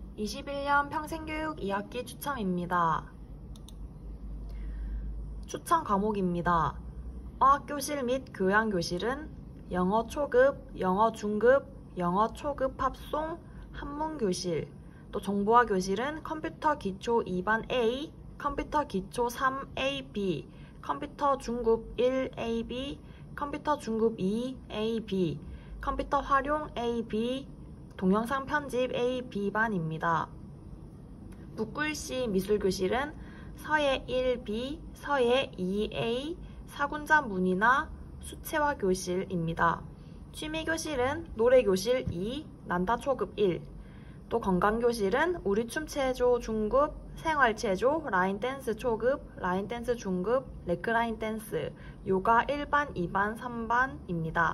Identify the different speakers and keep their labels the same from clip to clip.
Speaker 1: 21년 평생교육 2학기 추첨입니다. 추천 과목입니다. 어학교실 및 교양교실은 영어 초급, 영어 중급, 영어 초급 합송, 한문교실, 또 정보화 교실은 컴퓨터 기초 2반 A, 컴퓨터 기초 3AB, 컴퓨터 중급 1AB, 컴퓨터 중급 2AB, 컴퓨터 활용 AB, 동영상 편집 A, B반입니다. 북글씨 미술교실은 서예 1B, 서예 2A, 사군자 문이나 수채화 교실입니다. 취미교실은 노래교실 2, 난다 초급 1, 또 건강교실은 우리춤체조 중급, 생활체조, 라인댄스 초급, 라인댄스 중급, 레크라인댄스, 요가 1반, 2반, 3반입니다.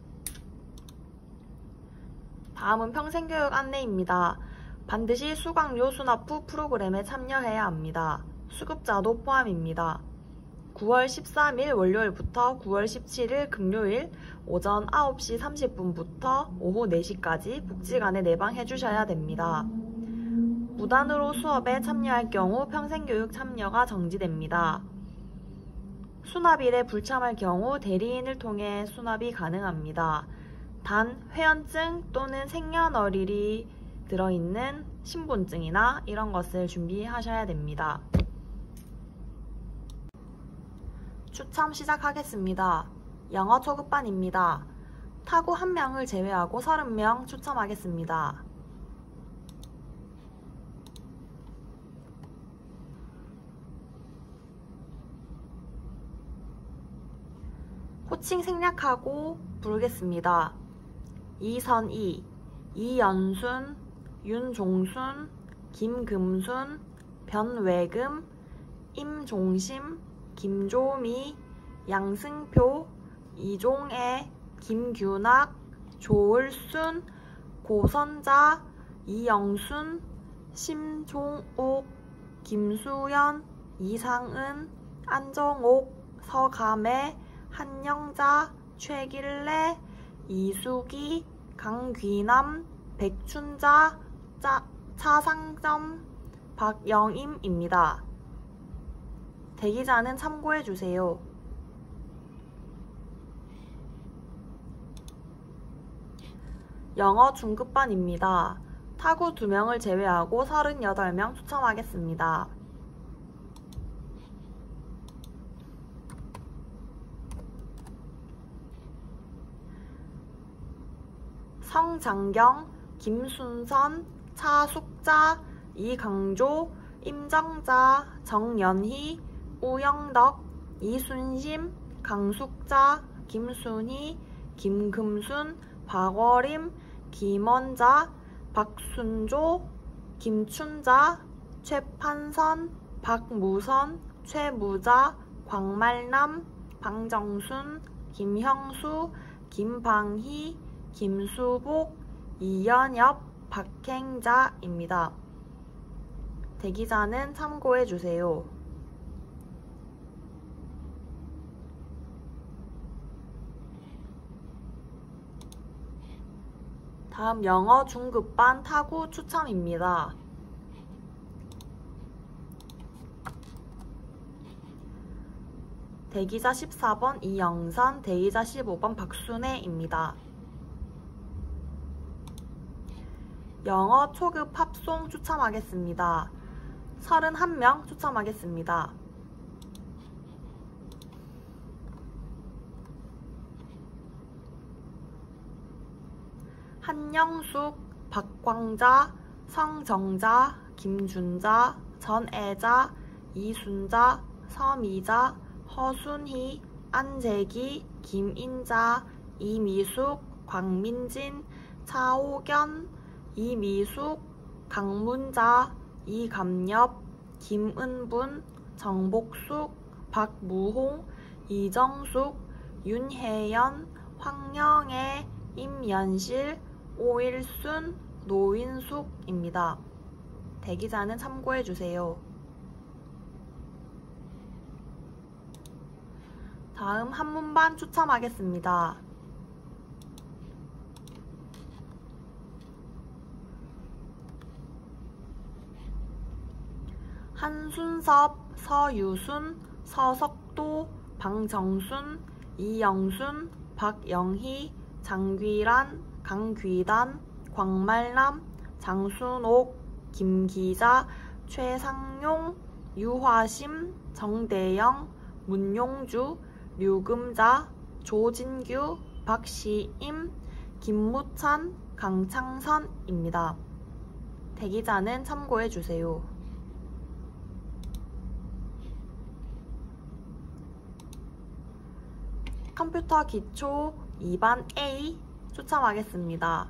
Speaker 1: 다음은 평생교육 안내입니다. 반드시 수강료 수납 후 프로그램에 참여해야 합니다. 수급자도 포함입니다. 9월 13일 월요일부터 9월 17일 금요일 오전 9시 30분부터 오후 4시까지 복지관에 내방해 주셔야 됩니다. 무단으로 수업에 참여할 경우 평생교육 참여가 정지됩니다. 수납일에 불참할 경우 대리인을 통해 수납이 가능합니다. 단 회원증 또는 생년월일이 들어있는 신분증이나 이런 것을 준비하셔야 됩니다. 추첨 시작하겠습니다. 영어 초급반입니다. 타구 1명을 제외하고 30명 추첨하겠습니다. 호칭 생략하고 부르겠습니다. 이선희, 이연순, 윤종순, 김금순, 변외금, 임종심, 김조미, 양승표, 이종애, 김규낙, 조을순, 고선자, 이영순, 심종옥, 김수연, 이상은, 안정옥, 서감애, 한영자, 최길래, 이수기, 강귀남, 백춘자, 차상점, 박영임입니다. 대기자는 참고해주세요. 영어 중급반입니다. 타구 2명을 제외하고 38명 추첨하겠습니다. 성장경, 김순선, 차숙자, 이강조, 임정자, 정연희, 우영덕, 이순심, 강숙자, 김순희, 김금순, 박월임, 김원자, 박순조, 김춘자, 최판선, 박무선, 최무자, 광말남, 방정순, 김형수, 김방희, 김수복, 이연엽, 박행자입니다. 대기자는 참고해주세요. 다음 영어 중급반 타구 추첨입니다. 대기자 14번 이영선, 대기자 15번 박순애입니다. 영어 초급 합송 추첨하겠습니다. 31명 추첨하겠습니다. 한영숙, 박광자, 성정자, 김준자, 전애자, 이순자, 서미자, 허순희, 안재기, 김인자, 이미숙, 광민진, 차호견, 이미숙, 강문자, 이감엽, 김은분, 정복숙, 박무홍, 이정숙, 윤혜연, 황영애, 임연실, 오일순, 노인숙입니다. 대기자는 참고해주세요. 다음 한문반 추첨하겠습니다. 한순섭, 서유순, 서석도, 방정순, 이영순, 박영희, 장귀란, 강귀단, 광말남, 장순옥, 김기자, 최상용, 유화심, 정대영, 문용주, 류금자, 조진규, 박시임, 김무찬, 강창선입니다. 대기자는 참고해주세요. 컴퓨터 기초 2반 A 추첨하겠습니다.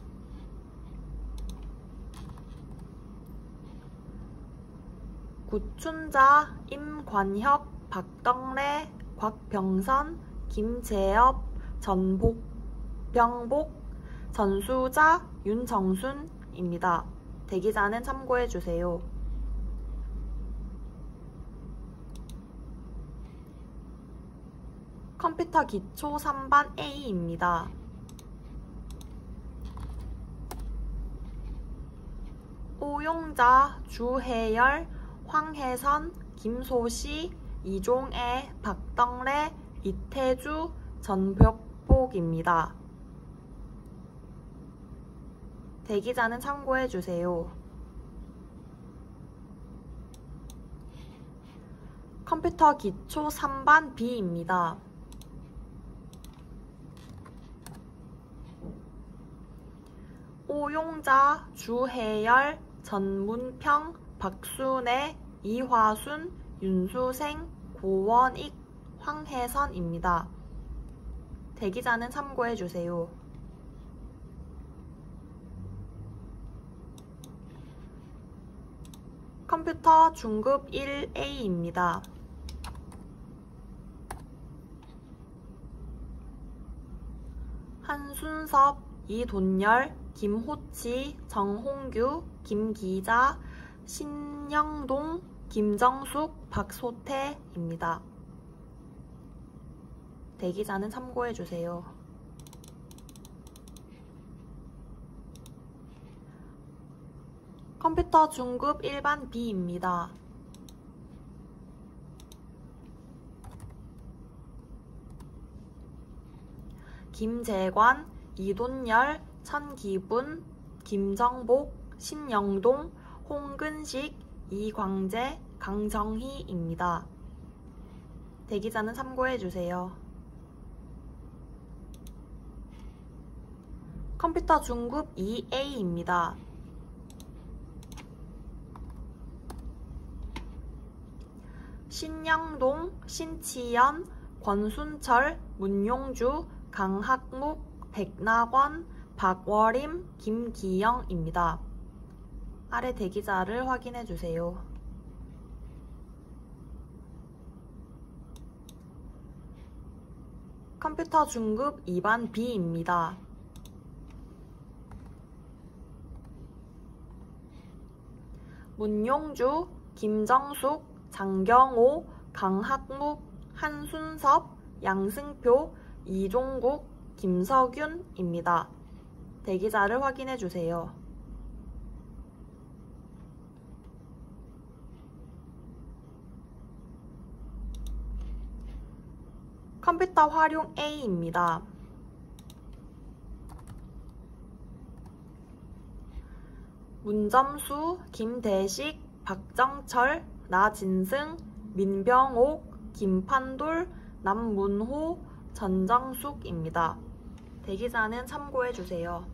Speaker 1: 구춘자, 임관혁, 박덕래, 곽병선, 김재엽, 전병복, 전수자, 윤정순입니다. 대기자는 참고해주세요. 컴퓨터 기초 3반 A입니다. 오용자, 주혜열, 황혜선, 김소시, 이종애, 박덕래, 이태주, 전벽복입니다. 대기자는 참고해주세요. 컴퓨터 기초 3반 B입니다. 오용자, 주혜열, 전문평, 박순애, 이화순, 윤수생, 고원익, 황혜선입니다. 대기자는 참고해주세요. 컴퓨터 중급 1A입니다. 한순섭, 이돈열, 김호치, 정홍규, 김기자, 신영동, 김정숙, 박소태입니다. 대기자는 참고해주세요. 컴퓨터 중급 1반 B입니다. 김재관, 이돈열, 천기분, 김정복, 신영동, 홍근식, 이광재, 강정희입니다. 대기자는 참고해주세요. 컴퓨터 중급 2A입니다. 신영동, 신치연, 권순철, 문용주, 강학묵, 백낙원, 박월임, 김기영입니다. 아래 대기자를 확인해주세요. 컴퓨터 중급 2반 B입니다. 문용주, 김정숙, 장경호, 강학묵, 한순섭, 양승표, 이종국, 김석윤입니다. 대기자를 확인해주세요. 컴퓨터 활용 A입니다. 문점수, 김대식, 박정철, 나진승, 민병옥, 김판돌, 남문호, 전정숙입니다. 대기자는 참고해주세요.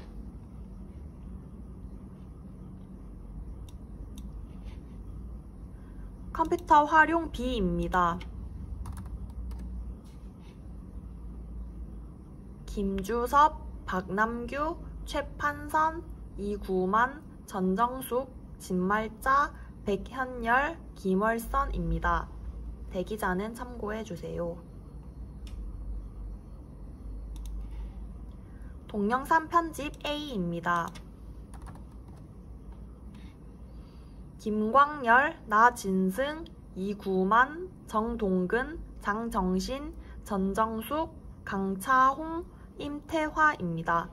Speaker 1: 컴퓨터 활용 B입니다. 김주섭, 박남규, 최판선, 이구만, 전정숙, 진말자, 백현열, 김월선입니다. 대기자는 참고해주세요. 동영상 편집 A입니다. 김광열, 나진승, 이구만, 정동근, 장정신, 전정숙, 강차홍, 임태화입니다.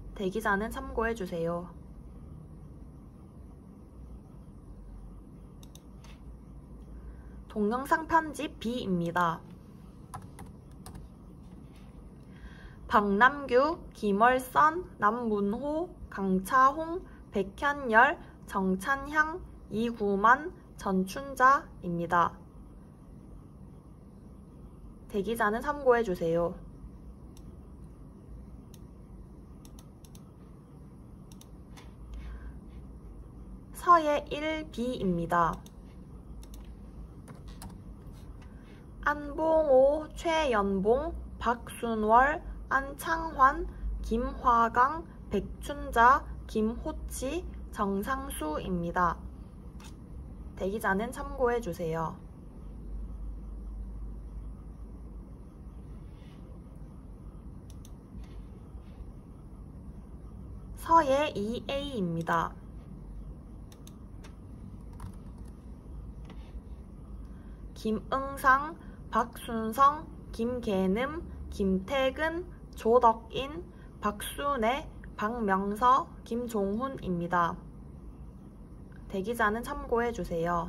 Speaker 1: 대기자는 참고해주세요. 동영상 편집 B입니다. 박남규, 김월선, 남문호, 강차홍, 백현열, 정찬향, 이구만, 전춘자입니다. 대기자는 참고해주세요. 서예 1B입니다. 안봉호, 최연봉, 박순월, 안창환, 김화강, 백춘자, 김호치, 정상수입니다. 대기자는 참고해주세요. 서예 2A입니다. 김응상, 박순성, 김계름, 김태근, 조덕인, 박순애, 박명서, 김종훈입니다. 대기자는 참고해주세요.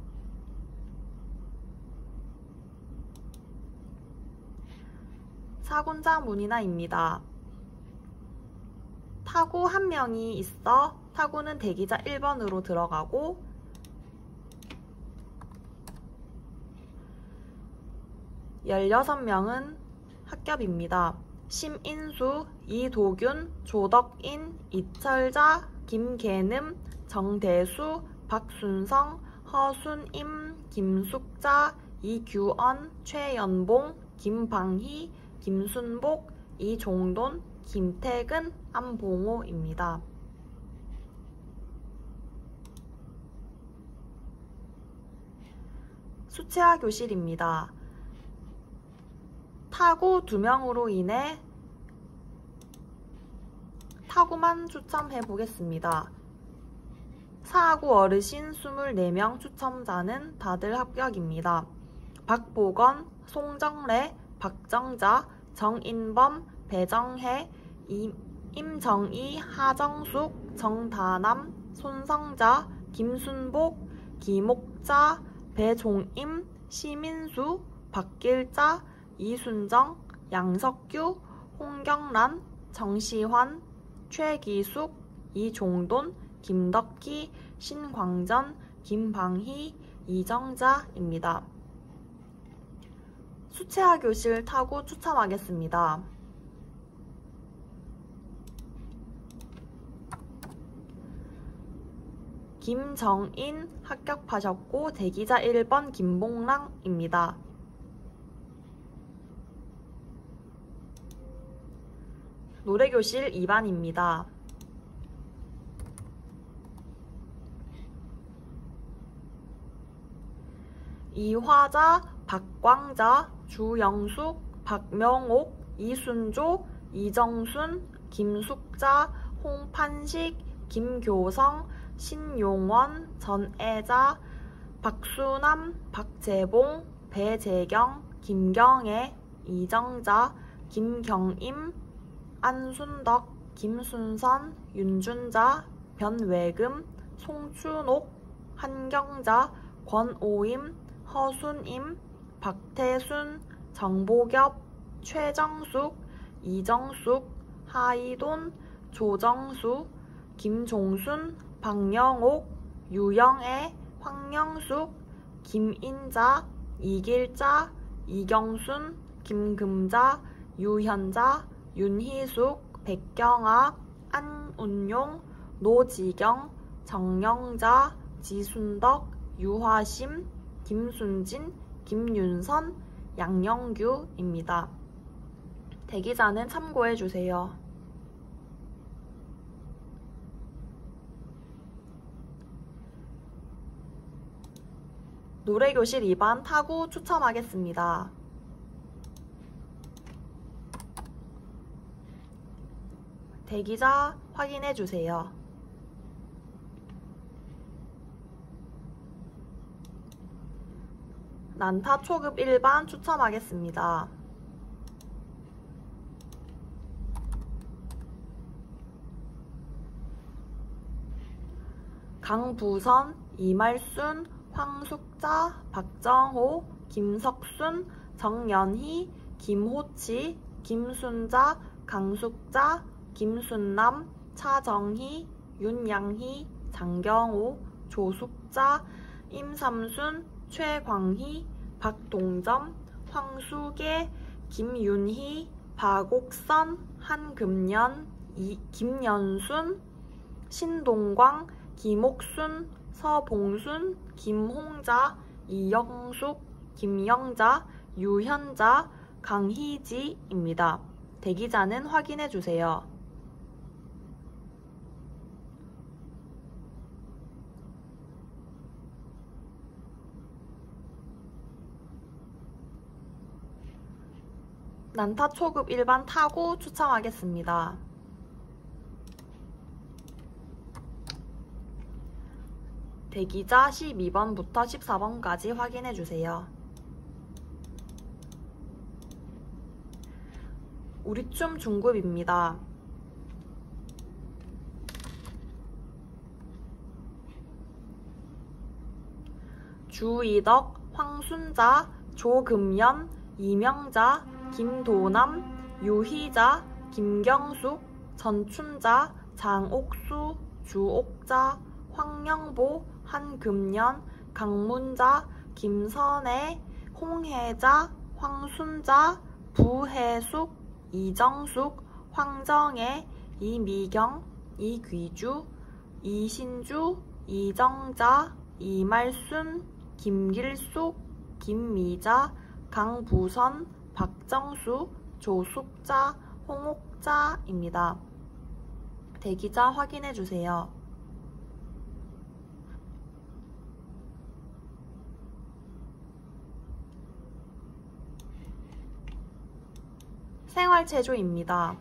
Speaker 1: 사군자 문인화입니다. 타구 1명이 있어 타구는 대기자 1번으로 들어가고 (16) 명은 합격입니다. 심인수, 이도균, 조덕인, 이철자, 김계름, 정대수, 박순성, 허순임, 김숙자, 이규언, 최연봉, 김방희, 김순복, 이종돈, 김태근, 안봉호입니다. 수채화 교실입니다. 타구 2명으로 인해 타구만 추첨해 보겠습니다. 사하구 어르신 24명 추첨자는 다들 합격입니다. 박보건, 송정래, 박정자, 정인범, 배정혜, 임정희, 하정숙, 정다남, 손성자, 김순복, 김옥자, 배종임, 시민수, 박길자, 이순정, 양석규, 홍경란, 정시환, 최기숙, 이종돈, 김덕희, 신광전, 김방희, 이정자입니다. 수채화 교실 타구 추첨하겠습니다. 김정인 합격하셨고 대기자 1번 김봉랑입니다. 노래교실 2반입니다. 이화자, 박광자, 주영숙, 박명옥, 이순조, 이정순, 김숙자, 홍판식, 김교성, 신용원, 전애자, 박수남, 박재봉, 배재경, 김경애, 이정자, 김경임, 안순덕, 김순선, 윤준자, 변외금, 송춘옥, 한경자, 권오임, 허순임, 박태순, 정보겹, 최정숙, 이정숙, 하이돈, 조정수, 김종순, 박영옥, 유영애, 황영숙, 김인자, 이길자, 이경순, 김금자, 유현자, 윤희숙, 백경아, 안운용, 노지경, 정영자, 지순덕, 유화심, 김순진, 김윤선, 양영규입니다. 대기자는 참고해주세요. 노래교실 2반 타구 추첨하겠습니다. 대기자 확인해주세요. 난타 초급 1반 추첨하겠습니다. 강부선, 이말순, 황숙자, 박정호, 김석순, 정연희, 김호치, 김순자, 강숙자, 김순남, 차정희, 윤양희, 장경호, 조숙자, 임삼순, 최광희, 박동점, 황수계, 김윤희, 박옥선, 한금연, 김연순, 신동광, 김옥순, 서봉순, 김홍자, 이영숙, 김영자, 유현자, 강희지입니다. 대기자는 확인해주세요. 난타 초급 일반 타구 추첨하겠습니다. 대기자 12번부터 14번까지 확인해주세요. 우리춤 중급입니다. 주이덕, 황순자, 조금연, 이명자, 김도남, 유희자, 김경숙, 전춘자, 장옥수, 주옥자, 황영보, 한금연, 강문자, 김선애, 홍혜자, 황순자, 부혜숙, 이정숙, 황정혜, 이미경, 이귀주, 이신주, 이정자, 이말순, 김길숙, 김미자, 강부선, 박정수, 조숙자, 홍옥자입니다. 대기자 확인해주세요. 생활체조입니다.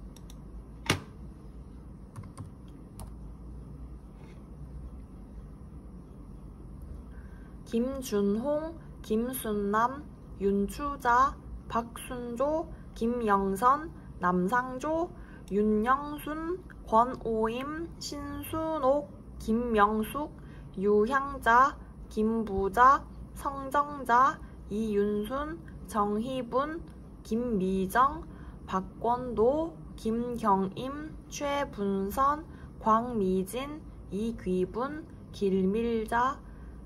Speaker 1: 김준홍, 김순남, 윤추자, 박순조, 김영선, 남상조, 윤영순, 권오임, 신순옥, 김명숙, 유향자, 김부자, 성정자, 이윤순, 정희분, 김미정, 박권도, 김경임, 최분선, 광미진, 이귀분, 길미자,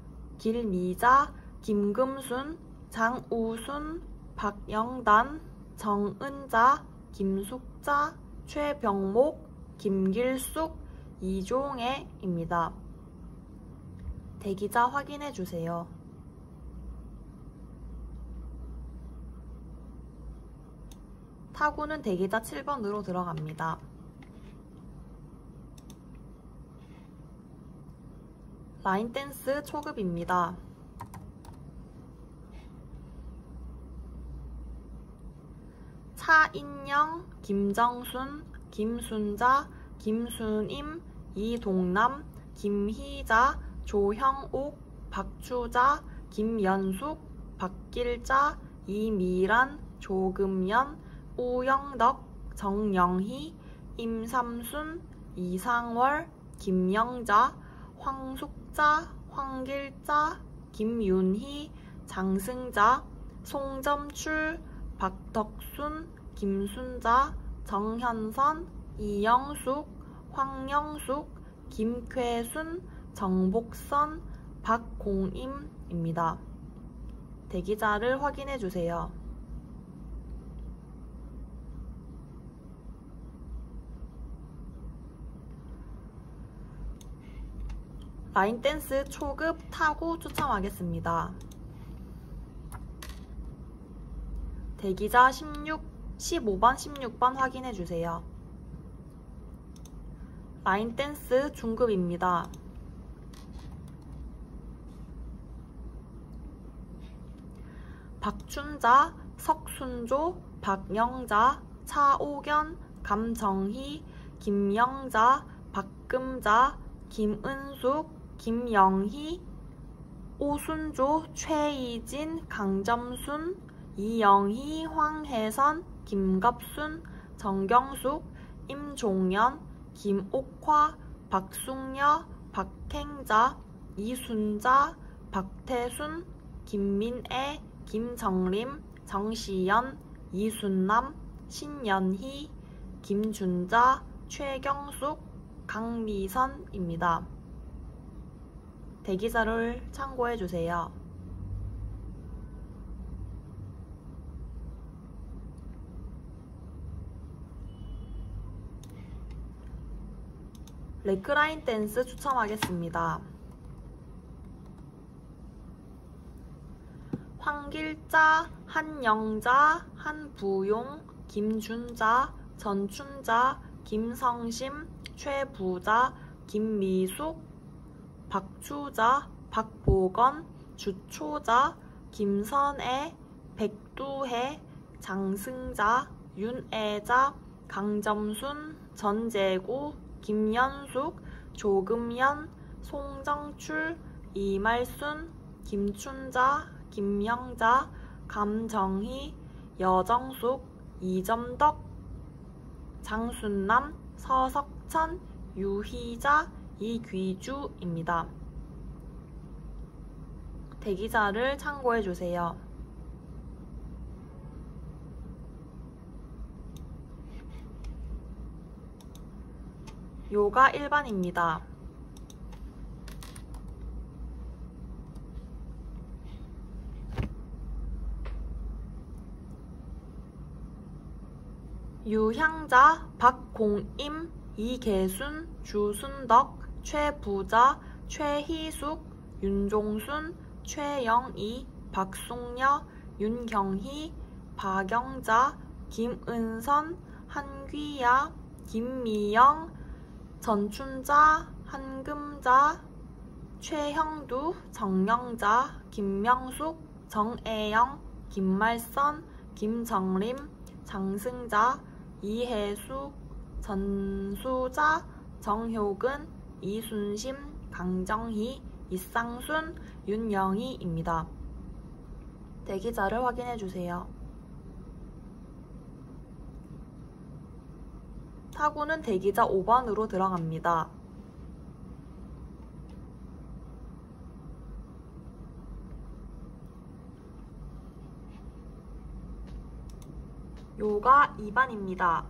Speaker 1: 김금순, 장우순, 박영단, 정은자, 김숙자, 최병목, 김길숙, 이종애입니다. 대기자 확인해주세요. 타구는 대기자 7번으로 들어갑니다. 라인댄스 초급입니다. 차인영, 김정순, 김순자, 김순임, 이동남, 김희자, 조형옥, 박추자, 김연숙, 박길자, 이미란, 조금연, 우영덕, 정영희, 임삼순, 이상월, 김영자, 황숙자, 황길자, 김윤희, 장승자, 송점출, 박덕순, 김순자, 정현선, 이영숙, 황영숙, 김쾌순, 정복선, 박공임입니다. 대기자를 확인해주세요. 라인댄스 초급 타구 추첨하겠습니다. 대기자 15번, 16번 확인해주세요. 라인댄스 중급입니다. 박춘자, 석순조, 박영자, 차오견, 감정희, 김영자, 박금자, 김은숙, 김영희, 오순조, 최이진, 강점순, 이영희, 황혜선, 김갑순, 정경숙, 임종연, 김옥화, 박숙녀, 박행자, 이순자, 박태순, 김민애, 김정림, 정시연, 이순남, 신연희, 김준자, 최경숙, 강미선입니다. 대기자를 참고해주세요. 레크라인 댄스 추첨하겠습니다. 황길자, 한영자, 한부용, 김준자, 전춘자, 김성심, 최부자, 김미숙, 박추자, 박보건, 주초자, 김선애, 백두해, 장승자, 윤애자, 강점순, 전재구, 김연숙, 조금연, 송정출, 이말순, 김춘자, 김영자, 감정희, 여정숙, 이점덕, 장순남, 서석천, 유희자, 이귀주입니다. 대기자를 참고해주세요. 요가 1반입니다. 유향자, 박공임, 이계순, 주순덕, 최부자, 최희숙, 윤종순, 최영희, 박숙녀, 윤경희, 박영자, 김은선, 한귀야, 김미영, 전춘자, 한금자, 최형두, 정영자, 김명숙, 정애영, 김말선, 김정림, 장승자, 이혜숙, 전수자, 정효근, 이순심, 강정희, 이쌍순, 윤영희입니다. 대기자를 확인해주세요. 타구는 대기자 5번으로 들어갑니다. 요가 2반입니다.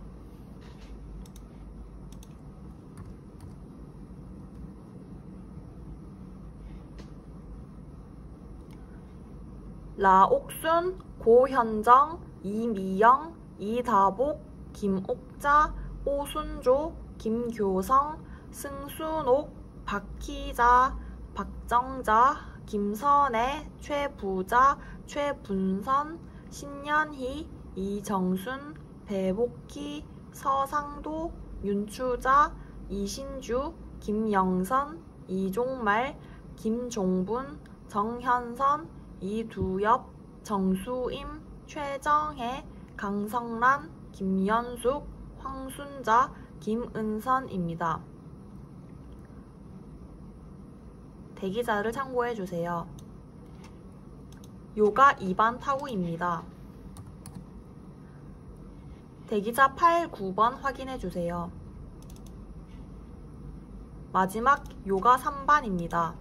Speaker 1: 라옥순, 고현정, 이미영, 이다복, 김옥자, 오순조, 김교성, 승순옥, 박희자, 박정자, 김선애, 최부자, 최분선, 신연희, 이정순, 배복희, 서상도, 윤추자, 이신주, 김영선, 이종말, 김종분, 정현선, 이두엽, 정수임, 최정혜, 강성란, 김연숙, 황순자, 김은선입니다. 대기자를 참고해주세요. 요가 2반 타구입니다. 대기자 8, 9번 확인해주세요. 마지막 요가 3반입니다.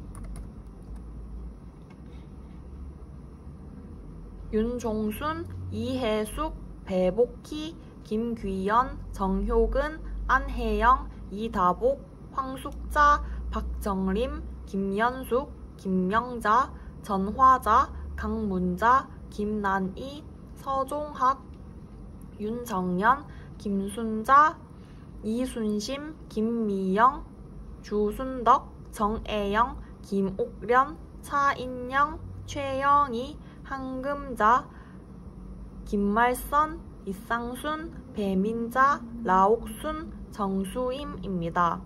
Speaker 1: 윤종순, 이혜숙, 배복희, 김귀연, 정효근, 안혜영, 이다복, 황숙자, 박정림, 김연숙, 김명자, 전화자, 강문자, 김난희, 서종학, 윤정연, 김순자, 이순심, 김미영, 주순덕, 정애영, 김옥련, 차인영, 최영희, 한금자, 김말선, 이쌍순, 배민자, 라옥순, 정수임입니다.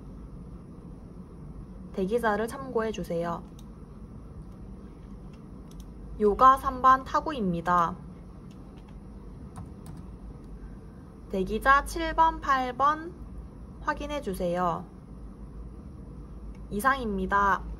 Speaker 1: 대기자를 참고해주세요. 요가 3반 타구입니다. 대기자 7번, 8번 확인해주세요. 이상입니다.